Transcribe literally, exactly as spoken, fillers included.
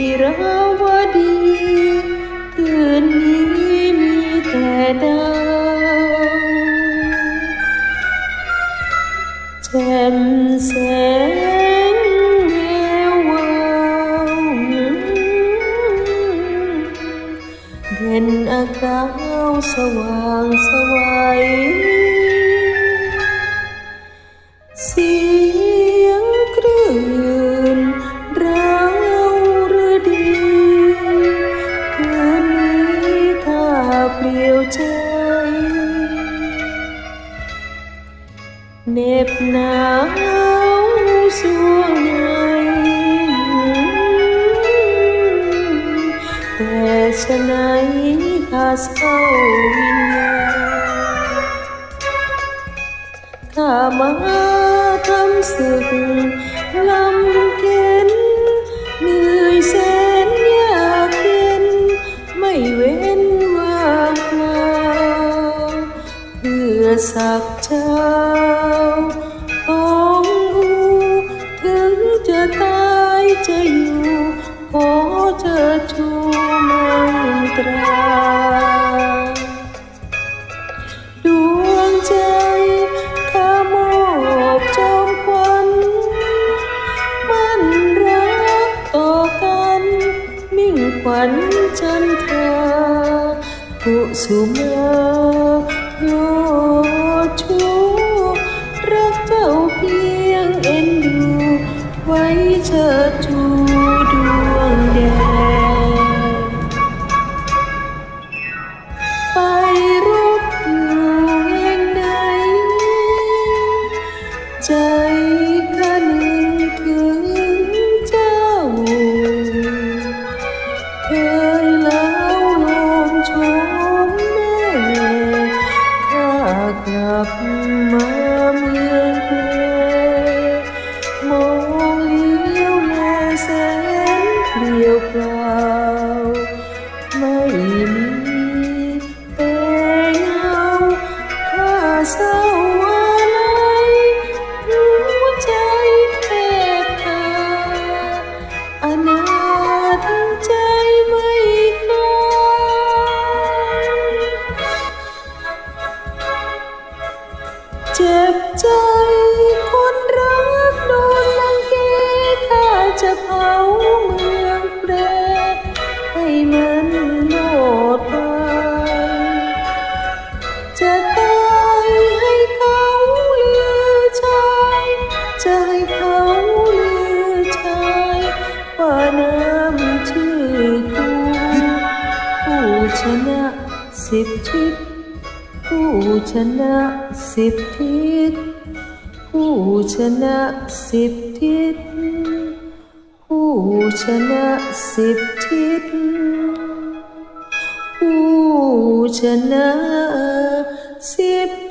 ราวดีคืนนี้มีแต่ดาวแจ่มแสงแวววาวเด่นอากาศสว่างไสวเสียงคลื่นราวฤดีคืนนี้ถ้าเปลี่ยวใจเหน็บหนาวสวงในแต่ฉะไหนข้าเศร้าวิญญาณข้ามาทำศึกลำเค็นเหนื่อยแสนยากเย็นไม่เว้นว่างเปล่าเพื่อสักเช้าของหูถึงจะตายจะอยู่ขอเธอชูมังตราดวงใจข้ามอบจอมขวัญมั่นรักต่อกันมิ่งขวัญจันทรากุสุมาโยชูรักเจ้าเพียงเอ็นดูไว้เชิดชูดวงแดงไปรบอยู่แห่งใดใจข้านึกถึงเจ้าเคยเล้าลมชมแม่ข้ากลับมาเมืองเพลมองเลี้ยวแลแสนเปลี่ยวเปล่าไม่มีแต่เงาข้าเศร้าอะไรหัวใจแทบขาดอนาถใจไม่คลายเจ็บใจคนรักโดนรังแกข้าจะเผาเมืองแปรให้มันโลดไปจะตายให้เขาลือชายจะให้เขาลือชายว่าน้ำชื่อกูผู้ชนะสิบทิศผู้ชนะสิบทิศผู้ชนะสิบทิศผู้ชนะสิบทิศผู้ชนะสิบ